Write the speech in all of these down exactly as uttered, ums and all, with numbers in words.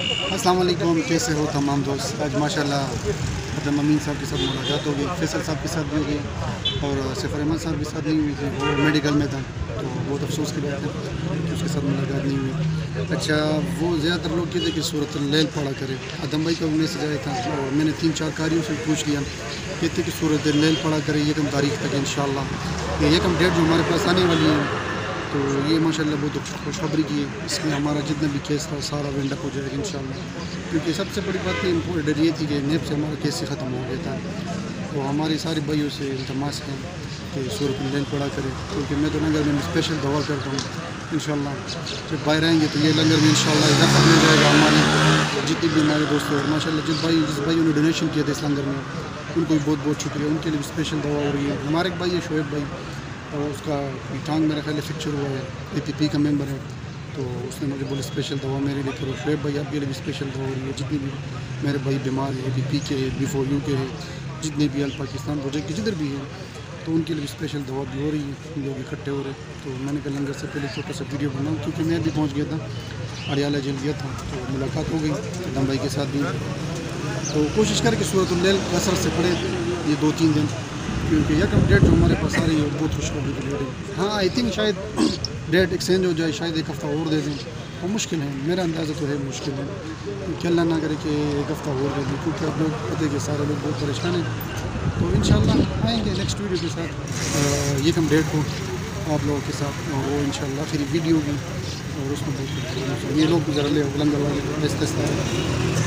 السلام علیکم، کیسے ہو تمام دوست؟ آج ماشاءاللہ ادم امین صاحب کے ساتھ ملاقات ہو گئی، فیصل صاحب کے ساتھ بھی ہو گئی اور سفر احمد صاحب کے ساتھ نہیں ہوئی تھی، وہ میڈیکل میں تھا تو بہت افسوس کی بات ہے کہ اس کے ساتھ ملاقات نہیں ہوئی۔ اچھا، وہ زیادہ تر لوگ کہتے کہ سورۃ اللیل پڑھا کرے۔ ادم بھائی کا وہ میسج آیا تھا اور میں نے تین چار قاریوں سے پوچھ لیا، کہتے کہ سورۃ اللیل پڑھا کرے یکم تاریخ تک انشاءاللہ۔ یہ یکم ڈیٹ جو ہمارے پاس آنے والی ہے تو یہ ماشاءاللہ بہت خوشخبری کی ہے، اس میں ہمارا جتنا بھی کیس تھا سارا وینڈ اپ ہو جائے گا انشاءاللہ، کیونکہ سب سے بڑی بات ڈر یہ تھی کہ نیب سے ہمارا کیس ہی ختم ہو گیا تھا۔ تو ہمارے سارے بھائیوں سے التماس ہے کہ سورۃ اللیل پڑھا کرے، کیونکہ میں تو لنگر میں اسپیشل دعا کرتا ہوں انشاءاللہ۔ جب باہر آئیں گے تو یہ لنگر میں انشاءاللہ اضافہ مل جائے گا ہمارے جتنے بھی ہمارے دوست ہیں، اور ماشاءاللہ جس بھائی جس بھائیوں نے ڈونیشن کیا تھا اس لنگر میں ان کو بھی بہت بہت شکریہ، ان کے لیے بھی اسپیشل دعا ہو رہی ہے۔ ہمارے ایک بھائی ہے شعیب بھائی، اور اس کا ٹانگ میرا خیال ہے فریکچر ہوا ہے، اے پی پی کا ممبر ہے، تو اس نے مجھے بولے اسپیشل دعا میرے لیے کرو۔ شعیب بھائی آپ کے لیے بھی اسپیشل دعا ہو رہی ہے، جتنی بھی میرے بھائی بیمار ہیں، اے پی پی کے ہے، بی فور یو کے ہے، جتنے بھی ال پاکستان پروجیکٹ کے جدھر بھی ہیں تو ان کے لیے بھی اسپیشل دعا بھی ہو رہی ہے، لوگ اکٹھے ہو رہے ہیں۔ تو میں نے کل لنگر سے پہلے چھوٹا سا ویڈیو بناؤں، کیونکہ میں بھی پہنچ گیا تھا، اریالہ جیل گیا تھا تو ملاقات ہو گئی ادم بھائی کے ساتھ بھی۔ تو کوشش کر کے سورۃ اللیل کثرت سے پڑھے یہ دو تین دن، کیونکہ یکم ڈیٹ جو ہمارے پاس آ رہی ہے بہت خوشخبری کی ڈیٹ ہے۔ ہاں آئی تھنک شاید ڈیٹ ایکسچینج ہو جائے، شاید ایک ہفتہ اور دے دیں، وہ مشکل ہے، میرا اندازہ تو ہے مشکل ہے کہ اللہ نہ کرے کہ ایک ہفتہ اور دے دیں، کیونکہ اب لوگ پتہ کہ سارے لوگ بہت پریشان ہیں۔ تو انشاءاللہ آئیں گے نیکسٹ ویڈیو کے ساتھ یکم ڈیٹ کو آپ لوگوں کے ساتھ، اور وہ انشاءاللہ پھر ویڈیو بھی اور اس میں بہت یہ لوگ ذرا لے لنگر والے استثنا ہے۔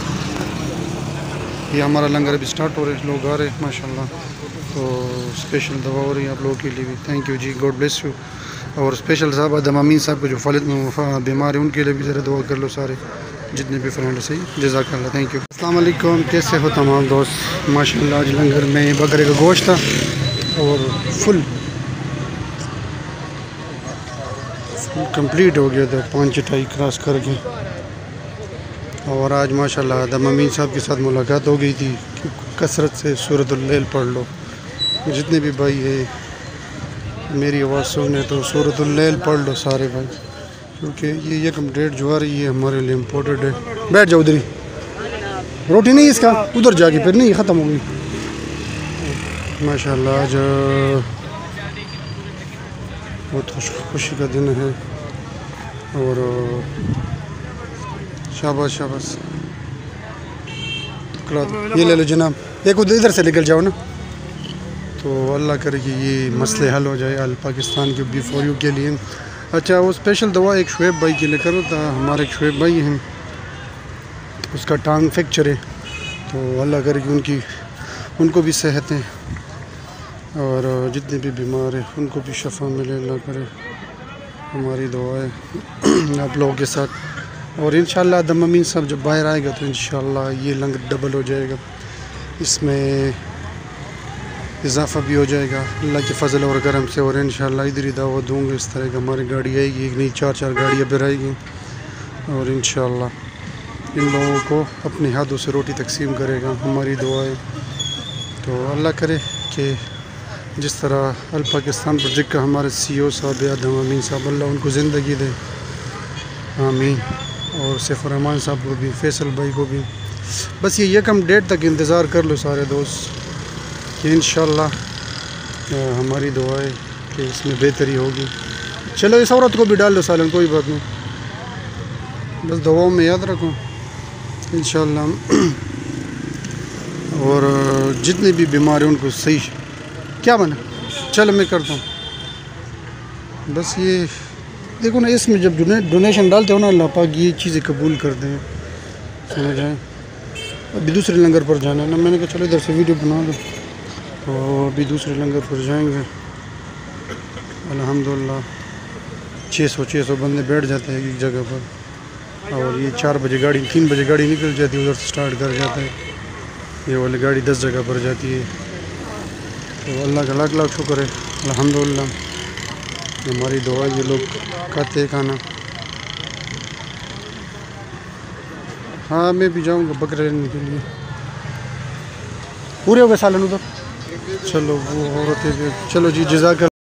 یہ ہمارا لنگر ابھی اسٹارٹ ہو رہے ہیں، لوگ آ رہے ہیں ماشاءاللہ، تو اسپیشل دعا ہو رہی ہے آپ لوگوں کے لیے بھی، تھینک یو جی، گاڈ بلیس یو۔ اور اسپیشل صاحب ادم امین صاحب کو جو فالد بیمار ہیں ان کے لیے بھی ذرا دعا کر لو سارے جتنے بھی فرینڈ سے، جزاک اللہ، تھینک یو۔ السلام علیکم، کیسے ہو تمام دوست؟ ماشاءاللہ آج لنگر میں بکرے کا گوشت تھا اور فل کمپلیٹ ہو گیا تھا پانچ چٹائی کراس کر کے، اور آج ماشاءاللہ ادم امین صاحب کے ساتھ ملاقات ہو گئی تھی کہ کثرت سے سورۃ اللیل پڑھ لو، جتنے بھی بھائی ہیں میری آواز سننے تو سورۃ اللیل پڑھ لو سارے بھائی، کیونکہ یہ یکم ڈیٹ جو آ رہی ہے ہمارے لیے امپورٹنٹ ہے۔ بیٹھ جاؤ ادھر ہی، روٹی نہیں اس کا ادھر جا کے پھر نہیں ختم ہو گئی ماشاءاللہ۔ آج بہت خوش خوشی کا دن ہے، اور شاباش شاباش، یہ لے لو جناب، ایک ادھر سے نکل جاؤ نا، تو اللہ کرے کہ یہ مسئلے حل ہو جائے ال پاکستان کے بی فور یو کے لیے۔ اچھا، وہ اسپیشل دعا ایک شعیب بھائی کے لے کرو تھا، ہمارے ایک شعیب بھائی ہیں اس کا ٹانگ فریکچر ہے، تو اللہ کرے کہ ان کی ان کو بھی صحت ہے، اور جتنے بھی بیمار ہیں ان کو بھی شفا ملے، اللہ کرے، ہماری دعا ہے آپ لوگوں کے ساتھ۔ اور انشاءاللہ ادم امین صاحب جب باہر آئے گا تو انشاءاللہ یہ لنگر ڈبل ہو جائے گا، اس میں اضافہ بھی ہو جائے گا اللہ کے فضل اور کرم سے، اور انشاءاللہ ادھر ہی دعوت دوں گا اس طرح کہ ہماری گاڑی آئے گی، ایک نہیں چار چار گاڑیاں پھر آئے گی، اور انشاءاللہ ان لوگوں کو اپنے ہاتھوں سے روٹی تقسیم کرے گا، ہماری دعا ہے۔ تو اللہ کرے کہ جس طرح ال پاکستان پروجیکٹ کا ہمارے سی او صاحب ادم امین صاحب، اللہ ان کو زندگی دے، آمین، اور سفر احمان صاحب کو بھی، فیصل بھائی کو بھی، بس یہ یکم ڈیٹ تک انتظار کر لو سارے دوست کہ انشاءاللہ ہماری دعا ہے کہ اس میں بہتری ہوگی۔ چلو اس عورت کو بھی ڈال دو سالن، کوئی بات نہیں، بس دعاؤں میں یاد رکھو انشاءاللہ، اور جتنے بھی بیمار ہیں ان کو صحیح کیا بنا، چلو میں کرتا ہوں۔ بس یہ دیکھو نا، اس میں جب ڈونیشن ڈالتے ہو نا اللہ پاک یہ چیزیں قبول کرتے ہیں، سمجھ آئے۔ ابھی دوسرے لنگر پر جانا ہے نا، میں نے کہا چلو ادھر سے ویڈیو بنا دو، تو ابھی دوسرے لنگر پر جائیں گے الحمدللہ۔ چھ سو چھ سو بندے بیٹھ جاتے ہیں ایک جگہ پر، اور یہ چار بجے گاڑی تین بجے گاڑی نکل جاتی ہے، ادھر سے سٹارٹ کر جاتا ہے، یہ والی گاڑی دس جگہ پر جاتی ہے، تو اللہ کا لاکھ لاکھ شکر ہے الحمدللہ، ہماری دعا یہ لوگ کھاتے ہیں کھانا۔ ہاں میں بھی جاؤں گا بکرے لینے کے لیے، پورے ہو گئے سالن ادھر، چلو وہ عورتیں بھی، چلو جی جزاک اللہ۔